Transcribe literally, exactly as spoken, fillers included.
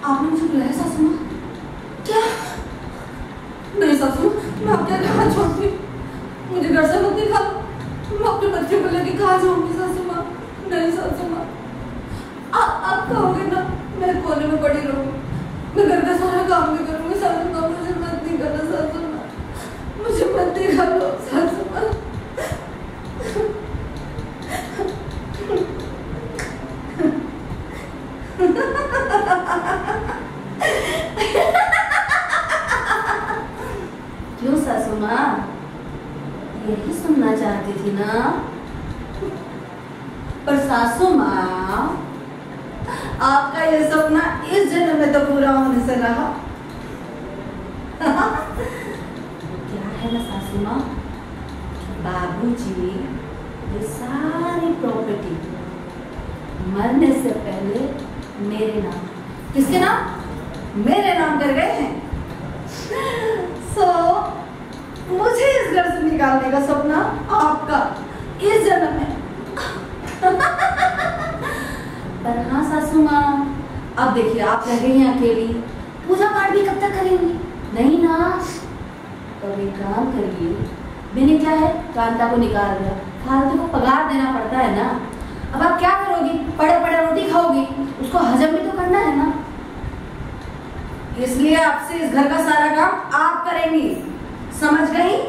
आपने मुझे बुलाया सासू माँ? क्या? नहीं सासू, मैं आपके घर छोड़ती, मुझे घर से मत निकालो, मैं अपने बच्चे को लेके कहाँ जाऊंगी सासू माँ? नहीं सासू माँ, आप आप कहोगे ना मैं कोने में पड़ी रहूँ, मैं घर का सारा काम भी करूँगी सासू माँ, मुझे मत निकालो सासू माँ, मुझे मत निकालो सासू माँ। क्यों सासू माँ, यही सुनना चाहती थी ना? पर सासू माँ, आपका ये सपना इस जन्म में तो पूरा होने से रहा। क्या है ना सासू माँ, बाबूजी ये सारी प्रॉपर्टी मरने से पहले मेरे नाम, किसके नाम? मेरे नाम कर गए हैं। सो मुझे इस घर से निकालने का सपना आपका इस जन्म में। पर हाँ सासू माँ, अब देखिए आप रह गई हैं अकेली, पूजा पाठ भी कब तक करेंगी? नहीं ना, तो एक काम करिए, मैंने क्या है कांता को निकाल दिया, फालतू को पगार देना पड़ता है ना। अब आप क्या करोगी? पड़े पड़े रोटी खाओगी, उसको हजम भी तो करना है ना। इसलिए आपसे इस घर का सारा काम आप करेंगी, समझ गई?